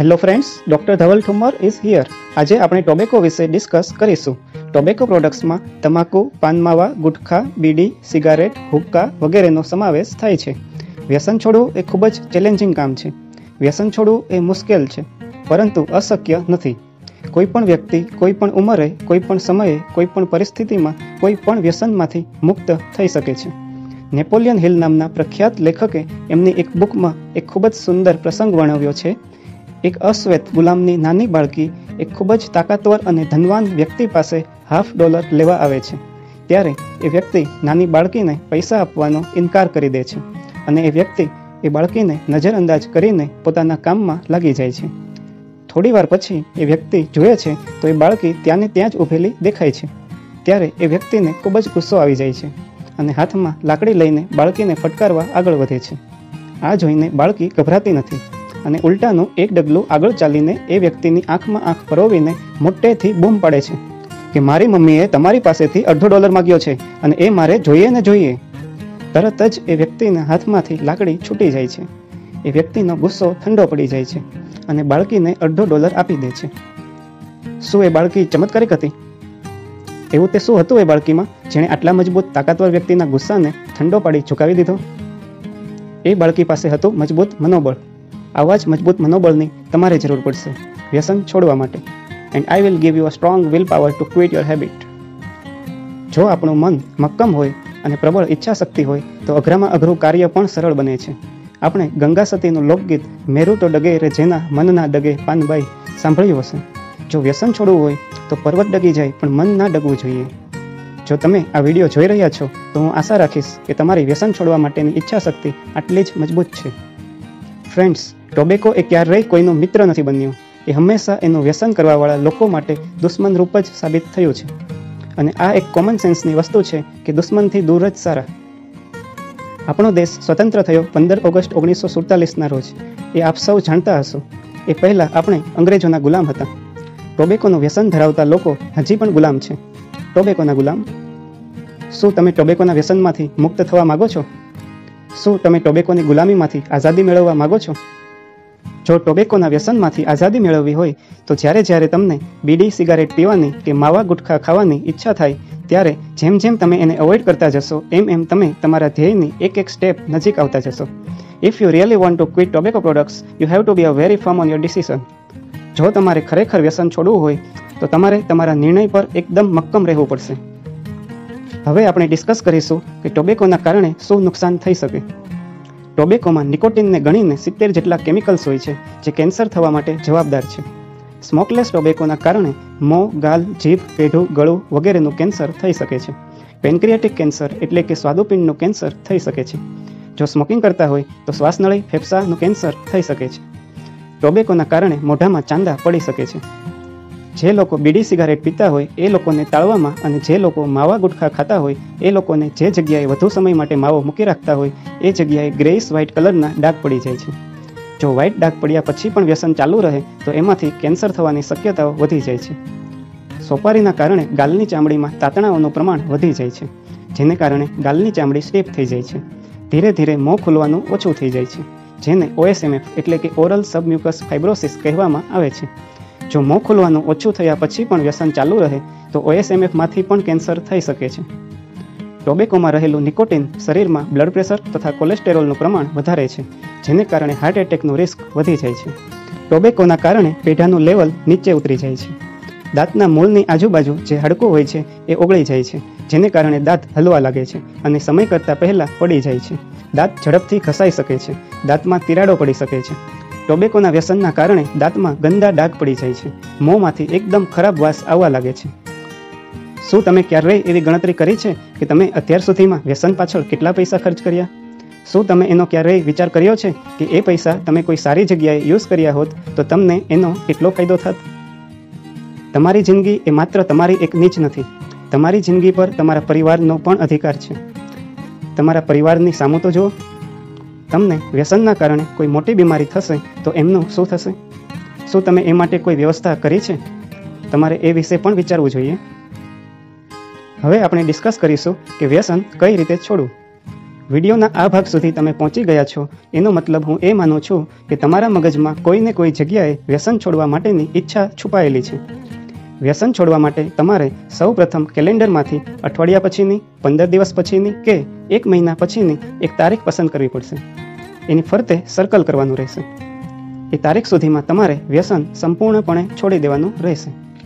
Hello friends, doctor Dhaval Thummar is here. આજે આપણે tobacco વિશે ડિસ્કસ કરીશું. ટોબેકો પ્રોડક્ટ્સમાં તમાકુ, પાનમાવા, ગુટખા, બીડી, સિગારેટ, હુક્કા વગેરેનો સમાવેશ થાય છે. વ્યસન છોડવું એ ખૂબ જ ચેલેન્જિંગ કામ છે. વ્યસન છોડવું એ મુશ્કેલ છે, પરંતુ અશક્ય નથી. કોઈ પણ વ્યક્તિ કોઈ પણ ઉંમરે, કોઈ પણ સમયે, કોઈ પણ પરિસ્થિતિમાં કોઈ પણ વ્યસનમાંથી મુક્ત થઈ શકે છે. નેપોલિયન હિલ નામના પ્રખ્યાત લેખકે એમની એક બુકમાં એક ખૂબ જ સુંદર પ્રસંગ વર્ણવ્યો છે. એક અશ્વેત ગુલામની નાની બાળકી એક ખૂબ જ તાકાતવર અને ધનવાન વ્યક્તિ પાસે $50 લેવા આવે છે. ત્યારે એ વ્યક્તિ નાની બાળકીને પૈસા આપવાનો ઇનકાર કરી દે છે અને એ વ્યક્તિ એ બાળકીને નજરઅંદાજ કરીને પોતાના કામમાં લાગી જાય છે. થોડી વાર પછી એ વ્યક્તિ જુએ છે તો એ બાળકી ત્યાંને ત્યાં જ ઊભેલી દેખાય છે. ત્યારે એ વ્યક્તિને ખૂબ જ ગુસ્સો આવી જાય છે અને હાથમાં લાકડી લઈને બાળકીને ફટકારવા આગળ વધે છે. આ જોઈને બાળકી ગભરાતી નથી અને ઉલટાનું એક ડગલું આગળ ચાલીને એ વ્યક્તિની આંખમાં આંખ પરોવીને મોટેથી બૂમ પાડે છે કે મારી મમ્મીએ તમારી પાસેથી $50 માગ્યો છે અને એ મારે જોઈએ ને જોઈએ. તરત જ એ વ્યક્તિના હાથમાંથી લાકડી છૂટી જાય છે. એ વ્યક્તિનો ગુસ્સો ઠંડો પડી જાય છે અને બાળકીને $50 આપી દે છે. શું એ બાળકી ચમત્કારિક હતી? એવું તે શું હતું એ બાળકીમાં જેણે આટલા મજબૂત તાકાતવર વ્યક્તિના ગુસ્સાને ઠંડો પાડી ઝુકાવી દીધો? એ બાળકી પાસે હતું મજબૂત મનોબળ. આવા જ મજબૂત મનોબળની તમારે જરૂર પડશે વ્યસન છોડવા માટે. And I will give you a strong will power to quit your habit. જો આપણું મન મક્કમ હોય અને પ્રબળ ઈચ્છાશક્તિ હોય તો અઘરામાં અઘરું કાર્ય પણ સરળ બને છે. આપણે ગંગા સતીનું લોકગીત મેરું તો ડગે રે જેના મનના ડગે પાનબાઈ સાંભળ્યું હશે. જો વ્યસન છોડવું હોય તો પર્વત ડગી જાય પણ મન ના ડગવું જોઈએ. જો તમે આ વિડીયો જોઈ રહ્યા છો તો હું આશા રાખીશ કે તમારી વ્યસન છોડવા માટેની ઈચ્છાશક્તિ આટલી જ મજબૂત છે. ફ્રેન્ડ્સ, ટોબેકો એ ક્યારેય કોઈનો મિત્ર નથી બન્યો. એ હંમેશા એનું વ્યસન કરવાવાળા લોકો માટે દુશ્મન રૂપ જ સાબિત થયું છે. અને આ એક કોમન સેન્સની વસ્તુ છે કે દુશ્મનથી દૂર જ સારા. આપણો દેશ સ્વતંત્ર થયો 15 ઓગસ્ટ 1947ના રોજ. એ આપ સૌ જાણતા હશો. એ પહેલાં આપણે અંગ્રેજોના ગુલામ હતા. ટોબેકોનું વ્યસન ધરાવતા લોકો હજી પણ ગુલામ છે. ટોબેકોના ગુલામ. શું તમે ટોબેકોના વ્યસનમાંથી મુક્ત થવા માગો છો? શું તમે ટોબેકોની ગુલામીમાંથી આઝાદી મેળવવા માગો છો? જો ટોબેકોના વ્યસનમાંથી આઝાદી મેળવવી હોય તો જ્યારે તમને બીડી, સિગારેટ પીવાની કે માવા ગુટખા ખાવાની ઈચ્છા થાય ત્યારે જેમ જેમ તમે એને અવોઇડ કરતા જશો એમ તમે તમારા ધ્યેયની એક સ્ટેપ નજીક આવતા જશો. If you really want to quit tobacco products you have to be a very firm on your decision. જો તમારે ખરેખર વ્યસન છોડવું હોય તો તમારે તમારા નિર્ણય પર એકદમ મક્કમ રહેવું પડશે. હવે આપણે ડિસ્કસ કરીશું કે ટોબેકોના કારણે શું નુકસાન થઈ શકે. ટોબેકોમાં નિકોટિનને ગણીને 70 જેટલા કેમિકલ્સ હોય છે જે કેન્સર થવા માટે જવાબદાર છે. સ્મોકલેસ ટોબેકોના કારણે મોં, ગાલ, જીભ, પેઢું, ગળું વગેરેનું કેન્સર થઈ શકે છે. પેન્ક્રિયાટિક કેન્સર એટલે કે સ્વાદુપિંડનું કેન્સર થઈ શકે છે. જો સ્મોકિંગ કરતા હોય તો શ્વાસનળી, ફેફસાનું કેન્સર થઈ શકે છે. ટોબેકોના કારણે મોઢામાં ચાંદા પડી શકે છે. જે લોકો બીડી, સિગારેટ પીતા હોય એ લોકોને ટાળવામાં અને જે લોકો માવા ગુટખા ખાતા હોય એ લોકોને જે જગ્યાએ વધુ સમય માટે માવો મૂકી રાખતા હોય એ જગ્યાએ ગ્રેઇશ વ્હાઇટ કલરના ડાઘ પડી જાય છે. જો વ્હાઇટ ડાઘ પડ્યા પછી પણ વ્યસન ચાલુ રહે તો એમાંથી કેન્સર થવાની શક્યતાઓ વધી જાય છે. સોપારીના કારણે ગાલની ચામડીમાં તાતણાઓનું પ્રમાણ વધી જાય છે, જેને કારણે ગાલની ચામડી સ્ટીફ થઈ જાય છે. ધીરે ધીરે મોં ખુલવાનું ઓછું થઈ જાય છે, જેને OSMF એટલે કે ઓરલ સબમ્યુકસ ફાઇબ્રોસિસ કહેવામાં આવે છે. જો મોં ખોલવાનું ઓછું થયા પછી પણ વ્યસન ચાલુ રહે તો OSMFમાંથી પણ કેન્સર થઈ શકે છે. ટોબેકોમાં રહેલું નિકોટિન શરીરમાં બ્લડ પ્રેશર તથા કોલેસ્ટેરોલનું પ્રમાણ વધારે છે, જેને કારણે હાર્ટ એટેકનું રિસ્ક વધી જાય છે. ટોબેકોના કારણે પેઢાનું લેવલ નીચે ઉતરી જાય છે. દાંતના મૂળની આજુબાજુ જે હાડકું હોય છે એ ઓગળી જાય છે, જેને કારણે દાંત હલવા લાગે છે અને સમય કરતાં પહેલાં પડી જાય છે. દાંત ઝડપથી ઘસાઈ શકે છે. દાંતમાં તિરાડો પડી શકે છે. ટોબેકોના વ્યસનના કારણે દાંતમાં ગંદા ડાઘ પડી જાય છે. મોંમાંથી એકદમ ખરાબ વાસ આવવા લાગે છે. શું તમે ક્યારેય એવી ગણતરી કરી છે કે તમે અત્યાર સુધીમાં વ્યસન પાછળ કેટલા પૈસા ખર્ચ કર્યા? શું તમે એનો ક્યારેય વિચાર કર્યો છે કે એ પૈસા તમે કોઈ સારી જગ્યાએ યુઝ કર્યા હોત તો તમને એનો કેટલો ફાયદો થાત? તમારી જિંદગી એ માત્ર તમારી એકની જ નથી. તમારી જિંદગી પર તમારા પરિવારનો પણ અધિકાર છે. તમારા પરિવારની સામું તો જુઓ. તમને વ્યસનના કારણે કોઈ મોટી બીમારી થશે તો એમનું શું થશે? શું તમે એ માટે કોઈ વ્યવસ્થા કરી છે? તમારે એ વિશે પણ વિચારવું જોઈએ. હવે આપણે ડિસ્કસ કરીશું કે વ્યસન કઈ રીતે છોડવું. વિડીયોના આ ભાગ સુધી તમે પહોંચી ગયા છો એનો મતલબ હું એ માનું છું કે તમારા મગજમાં કોઈને કોઈ જગ્યાએ વ્યસન છોડવા માટેની ઈચ્છા છુપાયેલી છે. વ્યસન છોડવા માટે તમારે સૌ પ્રથમ કેલેન્ડરમાંથી અઠવાડિયા પછીની, 15 દિવસ પછીની કે 1 મહિના પછીની એક તારીખ પસંદ કરવી પડશે. એની ફરતે સર્કલ કરવાનું રહેશે. એ તારીખ સુધીમાં તમારે વ્યસન સંપૂર્ણપણે છોડી દેવાનું રહેશે.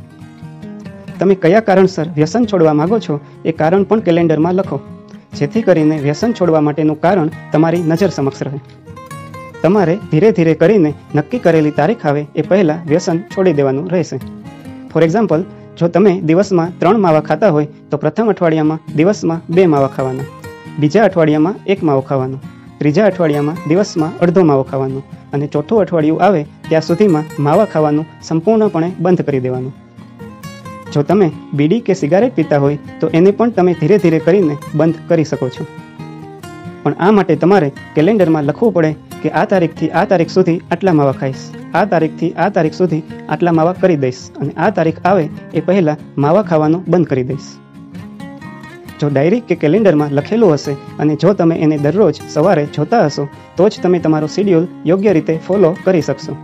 તમે કયા કારણસર વ્યસન છોડવા માંગો છો એ કારણ પણ કેલેન્ડરમાં લખો, જેથી કરીને વ્યસન છોડવા માટેનું કારણ તમારી નજર સમક્ષ રહે. તમારે ધીરે ધીરે કરીને નક્કી કરેલી તારીખ આવે એ પહેલાં વ્યસન છોડી દેવાનું રહેશે. ફોર એક્ઝામ્પલ, જો તમે દિવસમાં 3 માવા ખાતા હોય તો પ્રથમ અઠવાડિયામાં દિવસમાં 2 માવા ખાવાના, બીજા અઠવાડિયામાં 1 માવો ખાવાનો, ત્રીજા અઠવાડિયામાં દિવસમાં અડધો માવો ખાવાનો અને ચોથું અઠવાડિયું આવે ત્યાં સુધીમાં માવા ખાવાનું સંપૂર્ણપણે બંધ કરી દેવાનું. જો તમે બીડી કે સિગારેટ પીતા હોય તો એને પણ તમે ધીરે ધીરે કરીને બંધ કરી શકો છો. પણ આ માટે તમારે કેલેન્ડરમાં લખવું પડે કે આ તારીખથી આ તારીખ સુધી આટલા માવા ખાઈશ, આ તારીખથી આ તારીખ સુધી આટલા માવા કરી દઈશ અને આ તારીખ આવે એ પહેલાં માવા ખાવાનું બંધ કરી દઈશ. જો ડાયરી કે કેલેન્ડરમાં લખેલું હશે અને જો તમે એને દરરોજ સવારે જોતા હશો તો જ તમે તમારો શિડ્યુલ યોગ્ય રીતે ફોલો કરી શકશો.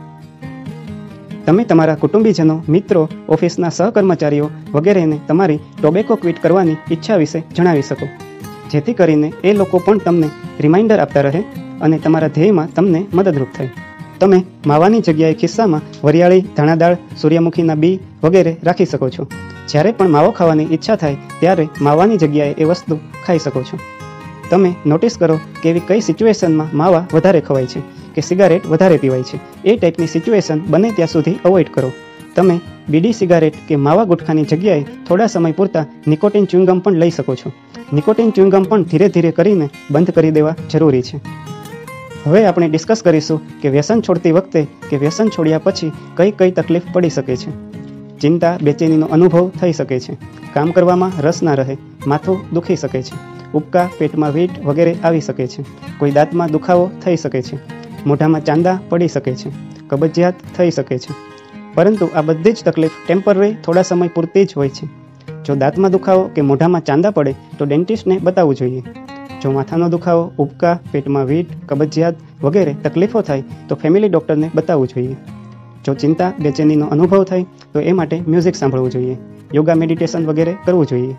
તમે તમારા કુટુંબીજનો, મિત્રો, ઓફિસના સહકર્મચારીઓ વગેરેને તમારી ટોબેકો ક્વિટ કરવાની ઈચ્છા વિશે જણાવી શકો, જેથી કરીને એ લોકો પણ તમને રિમાઇન્ડર આપતા રહે અને તમારા ધ્યેયમાં તમને મદદરૂપ થાય. તમે માવાની જગ્યાએ ખિસ્સામાં વરિયાળી, ધાણાદાળ, સૂર્યમુખીના બી વગેરે રાખી શકો છો. જ્યારે પણ માવો ખાવાની ઈચ્છા થાય ત્યારે માવાની જગ્યાએ એ વસ્તુ ખાઈ શકો છો. તમે નોટિસ કરો કે એવી કઈ સિચ્યુએશનમાં માવા વધારે ખવાય છે કે સિગારેટ વધારે પીવાય છે. એ ટાઈપની સિચ્યુએશન બને ત્યાં સુધી અવોઇડ કરો. તમે બીડી, સિગારેટ કે માવા ગુટખાની જગ્યાએ થોડા સમય પૂરતા નિકોટિન ચ્યુઇંગમ પણ લઈ શકો છો. નિકોટિન ચ્યુઇંગમ પણ ધીરે ધીરે કરીને બંધ કરી દેવા જરૂરી છે. હવે આપણે ડિસ્કસ કરીશું કે વ્યસન છોડતી વખતે કે વ્યસન છોડ્યા પછી કઈ કઈ તકલીફ પડી શકે છે. ચિંતા, બેચેનીનો અનુભવ થઈ શકે છે, કામ કરવામાં રસ ના રહે, માથું દુખી શકે છે, ઉબકા, પેટમાં વીટ વગેરે આવી શકે છે, કોઈ દાંતમાં દુખાવો થઈ શકે છે, મોઢામાં ચાંદા પડી શકે છે, કબજિયાત થઈ શકે છે. પરંતુ આ બધી જ તકલીફ ટેમ્પરરી, થોડા સમય પૂરતી જ હોય છે. જો દાંતમાં દુખાવો કે મોઢામાં ચાંદા પડે તો ડેન્ટિસ્ટને બતાવવું જોઈએ. જો માથાનો દુખાવો, ઉબકા, પેટમાં વીટ, કબજિયાત વગેરે તકલીફો થાય તો ફેમિલી ડૉક્ટરને બતાવવું જોઈએ. જો ચિંતા, બેચેનીનો અનુભવ થાય તો એ માટે મ્યુઝિક સાંભળવું જોઈએ, યોગા, મેડિટેશન વગેરે કરવું જોઈએ.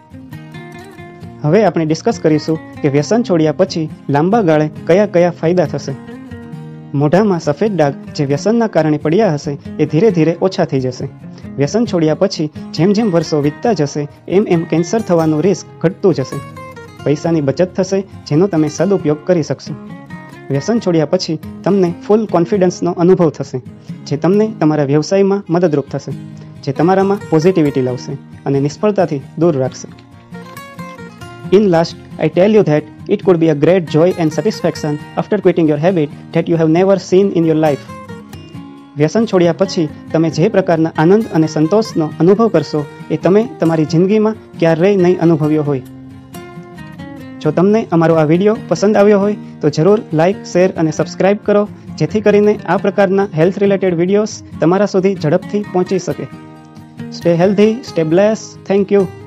હવે આપણે ડિસ્કસ કરીશું કે વ્યસન છોડ્યા પછી લાંબા ગાળે કયા કયા ફાયદા થશે. મોઢામાં સફેદ ડાઘ જે વ્યસનના કારણે પડ્યા હશે એ ધીરે ધીરે ઓછા થઈ જશે. વ્યસન છોડ્યા પછી જેમ જેમ વર્ષો વીતતા જશે એમ એમ કેન્સર થવાનું રિસ્ક ઘટતું જશે. પૈસાની બચત થશે જેનો તમે સદુપયોગ કરી શકશો. વ્યસન છોડ્યા પછી તમને ફૂલ કોન્ફિડન્સનો અનુભવ થશે, જે તમને તમારા વ્યવસાયમાં મદદરૂપ થશે, જે તમારામાં પોઝિટિવિટી લાવશે અને નિષ્ફળતાથી દૂર રાખશે. In last, I tell you that it could be a great joy and satisfaction after quitting your habit that you have never seen in your life. વ્યસન છોડ્યા પછી તમે જે પ્રકારના આનંદ અને સંતોષનો અનુભવ કરશો એ તમે તમારી જિંદગીમાં ક્યારેય નહીં અનુભવ્યો હોય. જો તમને અમારો આ વિડીયો પસંદ આવ્યો હોય તો જરૂર લાઇક, શેર અને સબસ્ક્રાઇબ કરો, જેથી કરીને આ પ્રકારના હેલ્થ રિલેટેડ વિડીયોઝ તમારા સુધી ઝડપથી પહોંચી શકે. Stay healthy, stay blessed. Thank you.